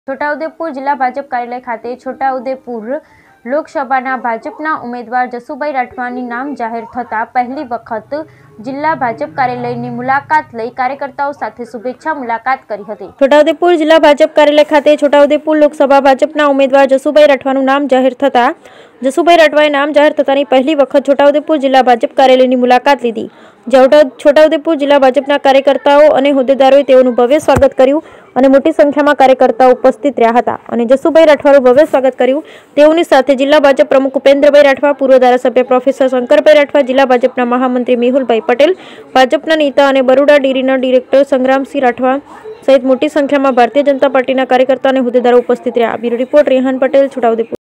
છોટાઉદેપુર જિલ્લા ભાજપ કાર્યાલય ખાતે છોટાઉદેપુર લોકસભાના ભાજપના ઉમેદવાર જસુભાઈ રાઠવાની નામ જાહેર થતા પહેલી વખત જિલ્લા ભાજપ કાર્યાલયની મુલાકાત લઈ કાર્યકર્તાઓ સાથે શુભેચ્છા મુલાકાત કરી હતી। છોટાઉદેપુર જિલ્લા ભાજપ કાર્યાલય ખાતે છોટાઉદેપુર લોકસભા ભાજપના ઉમેદવાર જસુભાઈ રાઠવાનું નામ જાહેર થતા જસુભાઈ રાઠવાએ નામ જાહેર થતાની પહેલી વખત છોટાઉદેપુર જિલ્લા ભાજપ કાર્યાલયની મુલાકાત લીધી। છોટાઉદેપુર જિલ્લા ભાજપના કાર્યકર્તાઓ અને હોદ્દેદારોએ તેઓનું ભવ્ય સ્વાગત કર્યું અને મોટી સંખ્યામાં કાર્યકર્તાઓ ઉપસ્થિત રહ્યા હતા અને જસુભાઈ રાઠવાનું ભવ્ય સ્વાગત કર્યું। તેઓની સાથે જિલ્લા ભાજપ પ્રમુખ ઉપેન્દ્રભાઈ રાઠવા, પૂર્વ ધારાસભ્ય પ્રોફેસર શંકરભાઈ રાઠવા, જિલ્લા ભાજપના મહામંત્રી મેહુલભાઈ પટેલ, ભાજપના નેતા અને બરોડા ડેરીના ડિરેક્ટર સંગ્રામસિંહ રાઠવા સહિત મોટી સંખ્યામાં ભારતીય જનતા પાર્ટીના કાર્યકર્તાઓ અને હોદ્દેદારો ઉપસ્થિત રહ્યા। Bureau report Rehan Patel, Chhota Udepur.